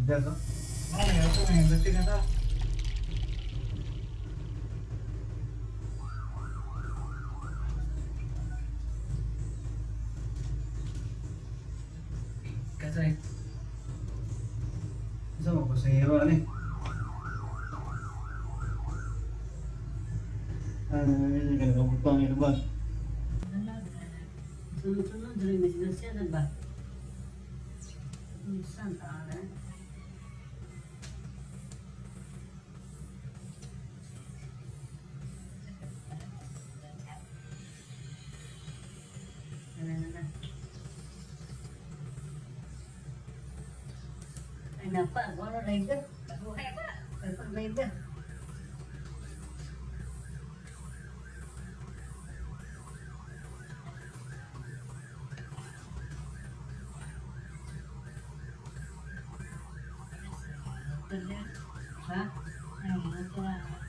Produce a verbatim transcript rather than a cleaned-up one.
Jago. Mana ya tuh yang bersih kata? Kasih. Bisa mau pasang hero nih. Ah, ini kan kebutuhan itu bos. Sunod-sunod rin bersih-bersih ba? Minsan taala. Ano na na. Ay napa, ano rider? Buhay pa. Pag rider. Ha? Ay, ito